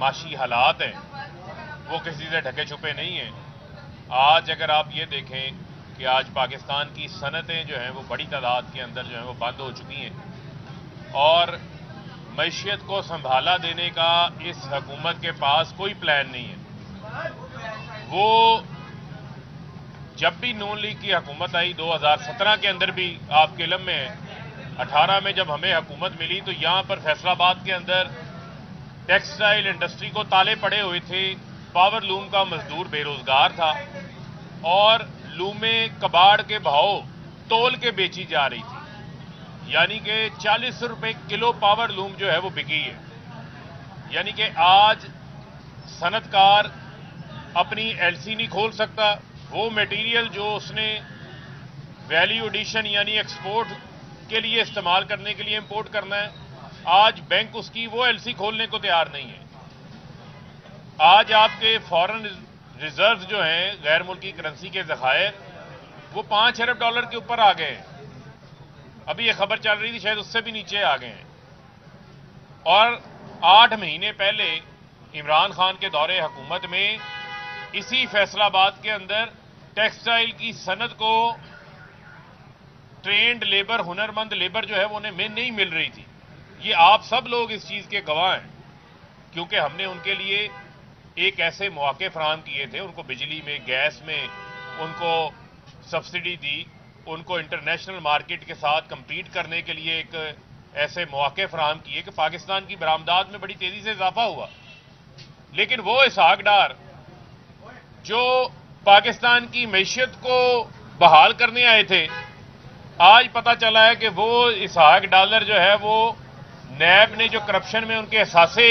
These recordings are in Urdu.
معاشی حالات ہیں وہ کسی سے ڈھکے چھپے نہیں ہیں۔ آج اگر آپ یہ دیکھیں کہ آج پاکستان کی صنعتیں جو ہیں وہ بڑی تعداد کے اندر جو ہیں وہ بند ہو چکی ہیں، اور معیشت کو سنبھالا دینے کا اس حکومت کے پاس کوئی پلان نہیں ہے۔ وہ جب بھی نون لیگ کی حکومت آئی 2017 کے اندر بھی آپ کے علم میں ہے، 18 میں جب ہمیں حکومت ملی تو یہاں پر فیصل آباد کے اندر ٹیکسٹائل انڈسٹری کو تالے پڑے ہوئے تھے، پاور لوم کا مزدور بے روزگار تھا، اور لومیں کباڑ کے بھاؤ تول کے بیچی جا رہی تھی، یعنی کہ 40 روپے کلو پاور لوم جو ہے وہ بکی ہے۔ یعنی کہ آج صنعت کار اپنی ایل سی نہیں کھول سکتا، وہ میٹیریل جو اس نے ویلیو ایڈیشن یعنی ایکسپورٹ کے لیے استعمال کرنے کے لیے امپورٹ کرنا ہے، آج بینک اس کی وہ ایل سی کھولنے کو تیار نہیں ہے۔ آج آپ کے فارن ریزروز جو ہیں غیر ملکی کرنسی کے ذخائر وہ 5 ارب ڈالر کے اوپر آ گئے ہیں، ابھی یہ خبر چل رہی تھی شاید اس سے بھی نیچے آ گئے ہیں۔ اور 8 مہینے پہلے عمران خان کے دور حکومت میں اسی فیصل آباد کے اندر ٹیکسٹائل کی صنعت کو ٹرینڈ لیبر، ہنرمند لیبر جو ہے وہ انہیں نہیں مل رہی تھی۔ یہ آپ سب لوگ اس چیز کے گواہ ہیں، کیونکہ ہم نے ان کے لیے ایک ایسے مواقع فراہم کیے تھے، ان کو بجلی میں، گیس میں ان کو سبسڈی دی، ان کو انٹرنیشنل مارکیٹ کے ساتھ کمپیٹ کرنے کے لیے ایک ایسے مواقع فراہم کیے کہ پاکستان کی برآمدات میں بڑی تیزی سے اضافہ ہوا۔ لیکن وہ اسحاق ڈار جو پاکستان کی معیشت کو بحال کرنے آئے تھے، آج پتہ چلا ہے کہ وہ اسحاق ڈالر جو ہے وہ نیب نے جو کرپشن میں ان کے اثاثے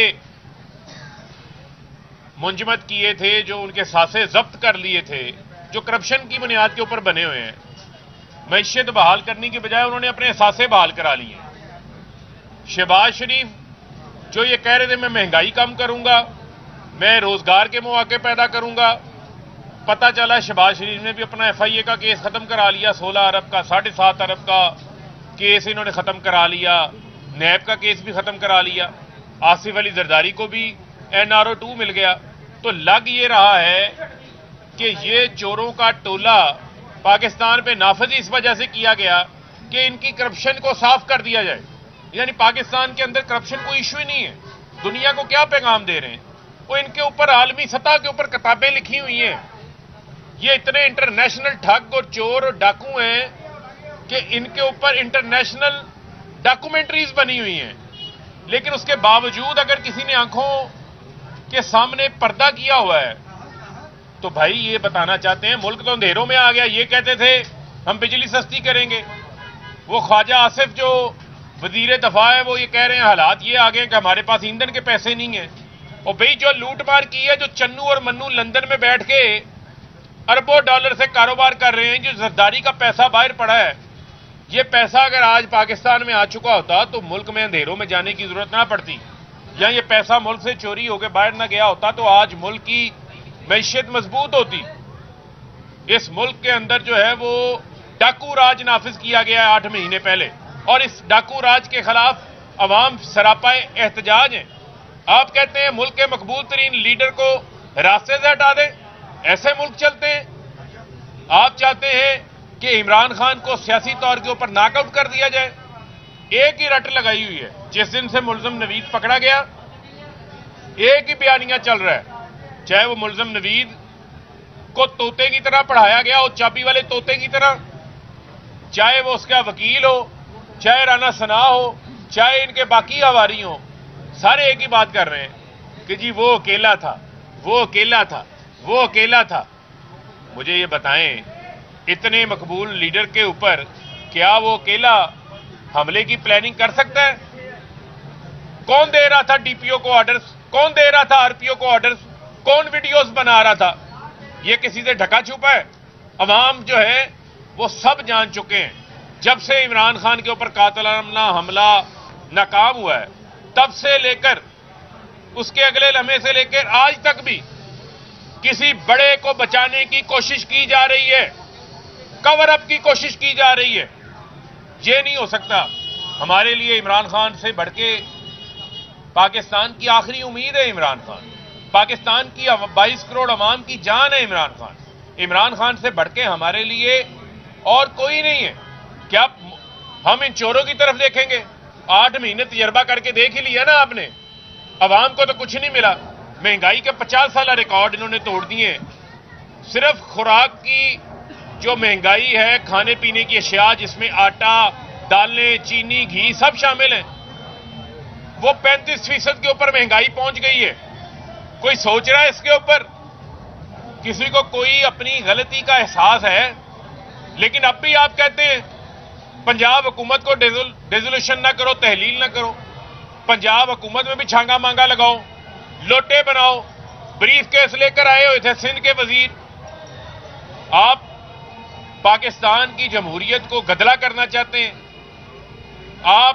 منجمد کیے تھے، جو ان کے اثاثے ضبط کر لیے تھے، جو کرپشن کی بنیاد کے اوپر بنے ہوئے ہیں، معیشت بحال کرنے کی بجائے انہوں نے اپنے اثاثے بحال کرا لیے ہیں۔ شہباز شریف جو یہ کہہ رہے تھے میں مہنگائی کم کروں گا، میں روزگار کے مواقع پیدا کروں گا، پتہ چلا شہباز شریف نے بھی اپنا ایف آئی اے کا کیس ختم کرا لیا، 16 ارب کا، 7.5 ارب کا کیس انہوں نے ختم کرا لیا، نیب کا کیس بھی ختم کرا لیا، آصف علی زرداری کو بھی NRO 2 مل گیا۔ تو لگ یہ رہا ہے کہ یہ چوروں کا ٹولہ پاکستان پہ نافذ اس وجہ سے کیا گیا کہ ان کی کرپشن کو صاف کر دیا جائے، یعنی پاکستان کے اندر کرپشن کوئی ایشو ہی نہیں ہے۔ دنیا کو کیا پیغام دے رہے ہیں؟ وہ ان کے اوپر عالمی سطح کے اوپر کتابیں لکھی ہوئی ہیں، یہ اتنے انٹرنیشنل ٹھگ اور چور اور ڈاکو ہیں کہ ان کے اوپر انٹرنیشنل ڈاکومنٹریز بنی ہوئی ہیں، لیکن اس کے باوجود اگر کسی نے آنکھوں کے سامنے پردہ کیا ہوا ہے تو بھائی یہ بتانا چاہتے ہیں ملک تو اندھیروں میں آ گیا۔ یہ کہتے تھے ہم بجلی سستی کریں گے، وہ خواجہ آصف جو وزیر دفاع ہے وہ یہ کہہ رہے ہیں حالات یہ آ گئے کہ ہمارے پاس ایندھن کے پیسے نہیں ہیں۔ اور بھائی جو لوٹ مار کی ہے، جو چنو اور منو لندن میں بیٹھ کے اربوں ڈالر سے کاروبار کر رہے ہیں، جو زرداری کا پیسہ باہر پڑا ہے، یہ پیسہ اگر آج پاکستان میں آ چکا ہوتا تو ملک میں اندھیروں میں جانے کی ضرورت نہ پڑتی، یا یہ پیسہ ملک سے چوری ہو کے باہر نہ گیا ہوتا تو آج ملک کی معیشت مضبوط ہوتی۔ اس ملک کے اندر جو ہے وہ ڈاکو راج نافذ کیا گیا ہے 8 مہینے پہلے، اور اس ڈاکو راج کے خلاف عوام سراپا احتجاج ہیں۔ آپ کہتے ہیں ملک کے مقبول ترین لیڈر کو راستے سے ہٹا دیں، ایسے ملک چلتے ہیں؟ آپ چاہتے ہیں کہ عمران خان کو سیاسی طور کے اوپر ناک آؤٹ کر دیا جائے؟ ایک ہی رٹ لگائی ہوئی ہے، جس دن سے ملزم نوید پکڑا گیا ایک ہی بیانیہ چل رہا ہے، چاہے وہ ملزم نوید کو طوطے کی طرح پڑھایا گیا ہو، چابی والے طوطے کی طرح، چاہے وہ اس کا وکیل ہو، چاہے رانا ثنا ہو، چاہے ان کے باقی ہواری ہوں، سارے ایک ہی بات کر رہے ہیں کہ جی وہ اکیلا تھا، وہ اکیلا تھا، وہ اکیلا تھا۔ مجھے یہ بتائیں اتنے مقبول لیڈر کے اوپر کیا وہ اکیلا حملے کی پلاننگ کر سکتا ہے؟ کون دے رہا تھا ڈی پی او کو آرڈرز؟ کون دے رہا تھا آر پی او کو آرڈرز؟ کون ویڈیوز بنا رہا تھا؟ یہ کسی سے ڈھکا چھپا ہے؟ عوام جو ہے وہ سب جان چکے ہیں، جب سے عمران خان کے اوپر قاتلانہ حملہ ناکام ہوا ہے تب سے لے کر اس کے اگلے لمحے سے لے کر آج تک بھی کسی بڑے کو بچانے کی کوشش کی جا رہی ہے، کور اپ کی کوشش کی جا رہی ہے۔ یہ نہیں ہو سکتا۔ ہمارے لیے عمران خان سے بڑھ کے پاکستان کی آخری امید ہے عمران خان، پاکستان کی 22 کروڑ عوام کی جان ہے عمران خان۔ عمران خان سے بڑھ کے ہمارے لیے اور کوئی نہیں ہے۔ کیا ہم ان چوروں کی طرف دیکھیں گے؟ 8 مہینے تجربہ کر کے دیکھ ہی لیا نا آپ نے، عوام کو تو کچھ نہیں ملا۔ مہنگائی کے 50 سالہ ریکارڈ انہوں نے توڑ دیے ہیں۔ صرف خوراک کی جو مہنگائی ہے، کھانے پینے کی اشیاء جس میں آٹا، دالیں، چینی، گھی سب شامل ہیں، وہ 35% کے اوپر مہنگائی پہنچ گئی ہے۔ کوئی سوچ رہا ہے اس کے اوپر؟ کسی کو کوئی اپنی غلطی کا احساس ہے؟ لیکن اب بھی آپ کہتے ہیں پنجاب حکومت کو ڈیزولوشن نہ کرو، تحلیل نہ کرو۔ پنجاب حکومت میں بھی چھانگا مانگا لگاؤ، لوٹے بناؤ۔ بریف کیس لے کر آئے ہوئے تھے سندھ کے وزیر۔ آپ پاکستان کی جمہوریت کو گدلا کرنا چاہتے ہیں۔ آپ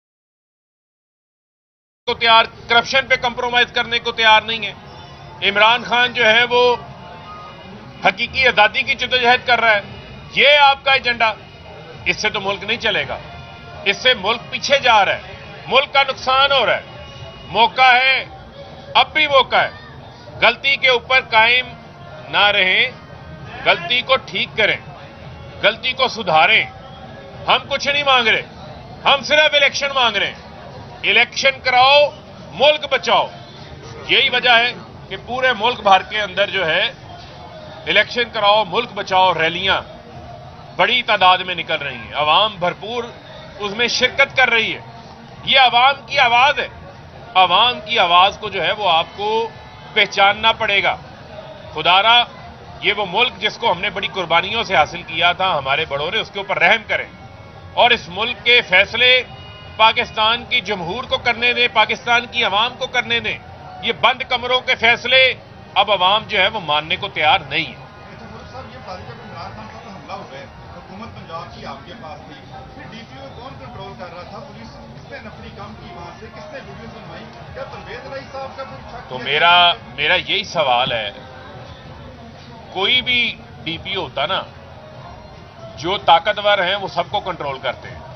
کو تیار، کرپشن پہ کمپرومائز کرنے کو تیار نہیں ہے۔ عمران خان جو ہے وہ حقیقی آزادی کی جدوجہد کر رہا ہے، یہ آپ کا ایجنڈا۔ اس سے تو ملک نہیں چلے گا، اس سے ملک پیچھے جا رہا ہے، ملک کا نقصان ہو رہا ہے۔ موقع ہے، اب بھی موقع ہے، غلطی کے اوپر قائم نہ رہیں، غلطی کو ٹھیک کریں، غلطی کو سدھاریں۔ ہم کچھ نہیں مانگ رہے، ہم صرف الیکشن مانگ رہے ہیں۔ الیکشن کراؤ، ملک بچاؤ۔ یہی وجہ ہے کہ پورے ملک بھر کے اندر جو ہے الیکشن کراؤ، ملک بچاؤ ریلیاں بڑی تعداد میں نکل رہی ہیں، عوام بھرپور اس میں شرکت کر رہی ہے۔ یہ عوام کی آواز ہے، عوام کی آواز کو جو ہے وہ آپ کو پہچاننا پڑے گا۔ خدارا یہ وہ ملک جس کو ہم نے بڑی قربانیوں سے حاصل کیا تھا ہمارے بڑوں نے، اس کے اوپر رحم کریں اور اس ملک کے فیصلے پاکستان کی جمہور کو کرنے دیں، پاکستان کی عوام کو کرنے دیں۔ یہ بند کمروں کے فیصلے اب عوام جو ہے وہ ماننے کو تیار نہیں ہے۔ حکومت پنجاب کی آپ کے پاس تھی، پھر ڈی پی او کون کنٹرول کر رہا تھا؟ پولیس کس نے نفری کام کی وہاں سے؟ کس نے ویڈیو بنوائی؟ کیا پرویز الہی صاحب کا کوئی شک؟ تو میرا یہی سوال ہے، کوئی بھی ڈی پی او ہوتا نا، جو طاقتور ہیں وہ سب کو کنٹرول کرتے ہیں،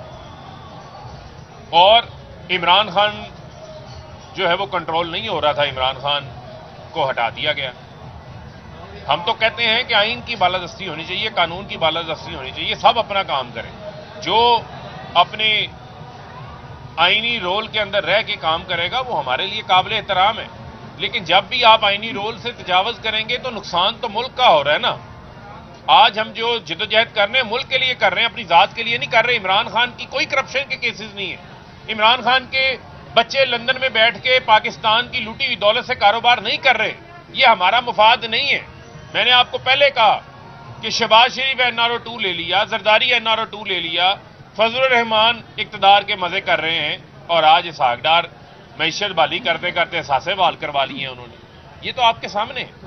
اور عمران خان جو ہے وہ کنٹرول نہیں ہو رہا تھا، عمران خان کو ہٹا دیا گیا۔ ہم تو کہتے ہیں کہ آئین کی بالادستی ہونی چاہیے، قانون کی بالادستی ہونی چاہیے، سب اپنا کام کریں۔ جو اپنے آئینی رول کے اندر رہ کے کام کرے گا وہ ہمارے لیے قابل احترام ہے، لیکن جب بھی آپ آئینی رول سے تجاوز کریں گے تو نقصان تو ملک کا ہو رہا ہے نا۔ آج ہم جو جدوجہد کر رہے ہیں ملک کے لیے کر رہے ہیں، اپنی ذات کے لیے نہیں کر رہے۔ عمران خان کی کوئی کرپشن کے کیسز نہیں ہے، عمران خان کے بچے لندن میں بیٹھ کے پاکستان کی لوٹی ہوئی دولت سے کاروبار نہیں کر رہے، یہ ہمارا مفاد نہیں ہے۔ میں نے آپ کو پہلے کہا کہ شہباز شریف NRO2 لے لیا، زرداری NRO2 لے لیا، فضل الرحمان اقتدار کے مزے کر رہے ہیں، اور آج اسحاق ڈار معیشت بحالی کرتے کرتے احساسیں بحال کروا لی ہیں انہوں نے۔ یہ تو آپ کے سامنے ہے۔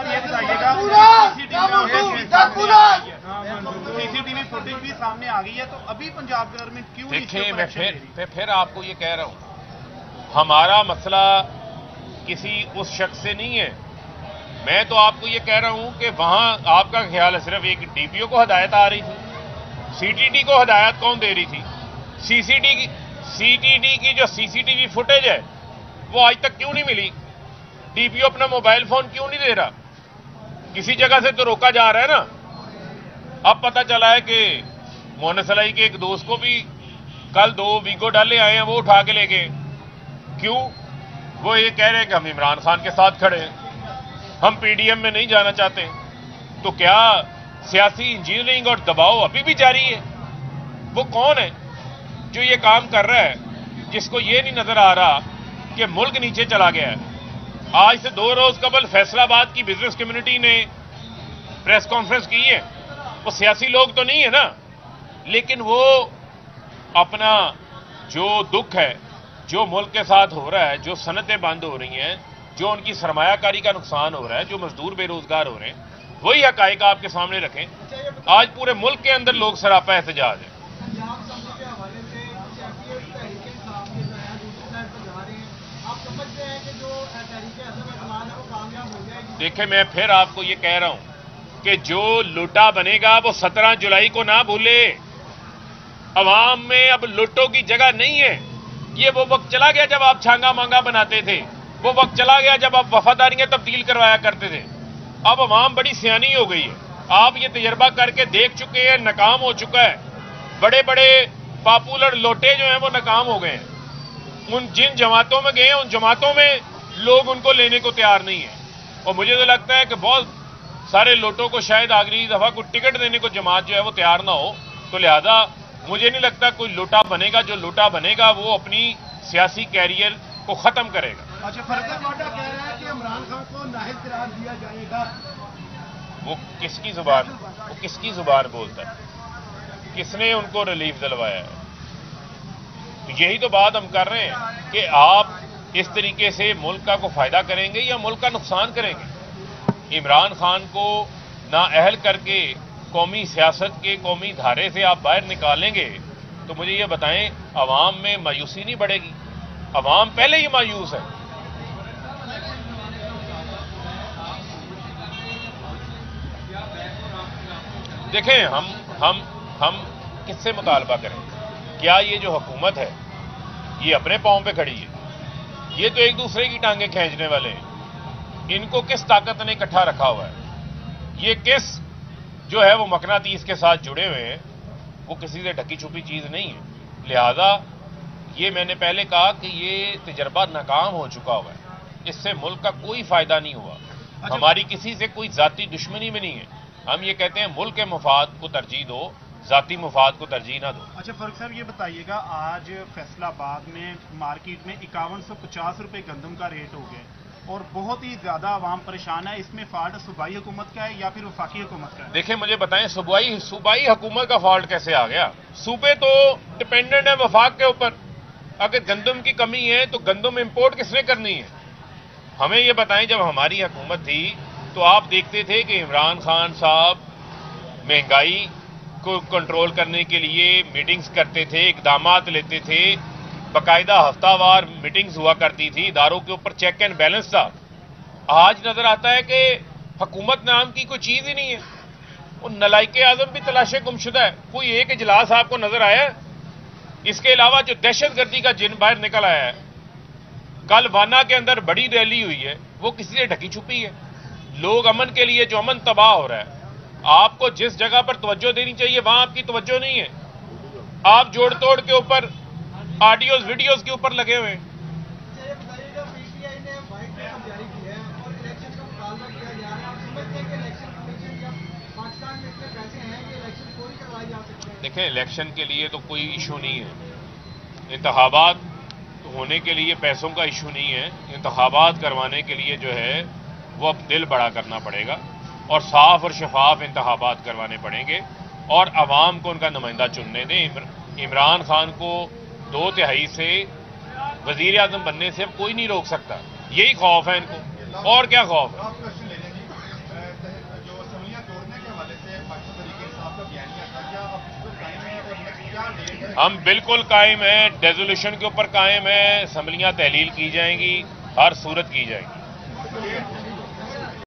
CCTV فوٹیج بھی سامنے آ گئی ہے، تو ابھی پنجاب گورنمنٹ کیوں دیکھیں، میں پھر آپ کو یہ کہہ رہا ہوں، ہمارا مسئلہ کسی اس شخص سے نہیں ہے۔ میں تو آپ کو یہ کہہ رہا ہوں کہ وہاں آپ کا خیال ہے صرف ایک ڈی پی او کو ہدایت آ رہی تھی، CTD کو ہدایت کون دے رہی تھی؟ CTD کی جو CCTV فوٹیج ہے وہ آج تک کیوں نہیں ملی؟ ڈی پی او اپنا موبائل فون کیوں نہیں دے رہا؟ کسی جگہ سے تو روکا جا رہا ہے نا۔ اب پتہ چلا ہے کہ مونس علی کے ایک دوست کو بھی کل 2 ویگو ڈالے آئے ہیں، وہ اٹھا کے لے گئے۔ کیوں؟ وہ یہ کہہ رہے ہیں کہ ہم عمران خان کے ساتھ کھڑے ہیں، ہم PDM میں نہیں جانا چاہتے۔ تو کیا سیاسی انجینئرنگ اور دباؤ ابھی بھی جاری ہے؟ وہ کون ہے جو یہ کام کر رہا ہے، جس کو یہ نہیں نظر آ رہا کہ ملک نیچے چلا گیا ہے؟ آج سے 2 روز قبل فیصل آباد کی بزنس کمیونٹی نے پریس کانفرنس کی ہے، وہ سیاسی لوگ تو نہیں ہے نا، لیکن وہ اپنا جو دکھ ہے، جو ملک کے ساتھ ہو رہا ہے، جو صنعتیں بند ہو رہی ہیں، جو ان کی سرمایہ کاری کا نقصان ہو رہا ہے، جو مزدور بے روزگار ہو رہے ہیں، وہی حقائق آپ کے سامنے رکھیں۔ آج پورے ملک کے اندر لوگ سراپا احتجاج ہیں۔ دیکھیں، میں پھر آپ کو یہ کہہ رہا ہوں کہ جو لوٹا بنے گا وہ 17 جولائی کو نہ بھولے۔ عوام میں اب لوٹوں کی جگہ نہیں ہے، یہ وہ وقت چلا گیا جب آپ چھانگا مانگا بناتے تھے، وہ وقت چلا گیا جب آپ وفاداریاں تبدیل کروایا کرتے تھے۔ اب عوام بڑی سیانی ہو گئی ہے، آپ یہ تجربہ کر کے دیکھ چکے ہیں، ناکام ہو چکا ہے۔ بڑے بڑے پاپولر لوٹے جو ہیں وہ ناکام ہو گئے ہیں۔ ان جن جماعتوں میں گئے ہیں ان جماعتوں میں لوگ ان کو لینے کو تیار نہیں ہیں، اور مجھے تو لگتا ہے کہ بہت سارے لوٹوں کو شاید آخری دفعہ کوئی ٹکٹ دینے کو جماعت جو ہے وہ تیار نہ ہو، تو لہذا مجھے نہیں لگتا کوئی لوٹا بنے گا۔ جو لوٹا بنے گا وہ اپنی سیاسی کیریئر کو ختم کرے گا۔ اچھا، فرقت واٹا کہہ رہا ہے کہ عمران خان کو نااہل قرار دیا جائے گا۔ وہ کس کی زبان بولتا ہے؟ کس نے ان کو ریلیف دلوایا ہے؟ تو یہی تو بات ہم کر رہے ہیں کہ آپ اس طریقے سے ملک کا کو فائدہ کریں گے یا ملک کا نقصان کریں گے۔ عمران خان کو نااہل کر کے قومی سیاست کے قومی دھارے سے آپ باہر نکالیں گے تو مجھے یہ بتائیں عوام میں مایوسی نہیں بڑھے گی؟ عوام پہلے ہی مایوس ہے۔ دیکھیں ہم کس سے مطالبہ کریں؟ کیا یہ جو حکومت ہے یہ اپنے پاؤں پہ کھڑی ہے؟ یہ تو ایک دوسرے کی ٹانگیں کھینچنے والے ہیں۔ ان کو کس طاقت نے اکٹھا رکھا ہوا ہے؟ یہ کس جو ہے وہ مقناطیس کے ساتھ جڑے ہوئے ہیں؟ وہ کسی سے ڈھکی چھپی چیز نہیں ہے۔ لہذا یہ میں نے پہلے کہا کہ یہ تجربہ ناکام ہو چکا ہوا ہے، اس سے ملک کا کوئی فائدہ نہیں ہوا۔ ہماری کسی سے کوئی ذاتی دشمنی بھی نہیں ہے، ہم یہ کہتے ہیں ملک کے مفاد کو ترجیح دو، ذاتی مفاد کو ترجیح نہ دو۔ اچھا فاروق صاحب یہ بتائیے گا، آج فیصل آباد میں مارکیٹ میں 5150 روپے گندم کا ریٹ ہو گیا اور بہت ہی زیادہ عوام پریشان ہے۔ اس میں فالٹ صوبائی حکومت کا ہے یا پھر وفاقی حکومت کا ہے؟ دیکھیں مجھے بتائیں صوبائی حکومت کا فالٹ کیسے آ گیا؟ صوبے تو ڈپینڈنٹ ہے وفاق کے اوپر۔ اگر گندم کی کمی ہے تو گندم امپورٹ کس نے کرنی ہے؟ ہمیں یہ بتائیں جب ہماری حکومت تھی تو آپ دیکھتے تھے کہ عمران خان صاحب مہنگائی کو کنٹرول کرنے کے لیے میٹنگز کرتے تھے، اقدامات لیتے تھے، باقاعدہ ہفتہ وار میٹنگز ہوا کرتی تھی، اداروں کے اوپر چیک اینڈ بیلنس تھا۔ آج نظر آتا ہے کہ حکومت نام کی کوئی چیز ہی نہیں ہے۔ وہ نلائق اعظم بھی تلاشے گمشدہ ہے، کوئی ایک اجلاس آپ کو نظر آیا ہے؟ اس کے علاوہ جو دہشت گردی کا جن باہر نکل آیا ہے، کل وانا کے اندر بڑی ریلی ہوئی ہے، وہ کسی سے ڈھکی چھپی ہے؟ لوگ امن کے لیے جو امن تباہ ہو رہا ہے، آپ کو جس جگہ پر توجہ دینی چاہیے وہاں آپ کی توجہ نہیں ہے، آپ جوڑ توڑ کے اوپر آڈیوز ویڈیوز کے اوپر لگے ہوئے ہیں۔ دیکھیں الیکشن کے لیے تو کوئی ایشو نہیں ہے، انتخابات ہونے کے لیے پیسوں کا ایشو نہیں ہے، انتخابات کروانے کے لیے جو ہے وہ اب دل بڑا کرنا پڑے گا اور صاف اور شفاف انتخابات کروانے پڑیں گے اور عوام کو ان کا نمائندہ چننے دیں۔ عمران خان کو 2/3 سے وزیر اعظم بننے سے اب کوئی نہیں روک سکتا، یہی خوف ہے ان کو، اور کیا خوف ہے؟ ہم بالکل قائم ہیں، ریزولوشن کے اوپر قائم ہیں، اسمبلیاں تحلیل کی جائیں گی، ہر صورت کی جائیں گی۔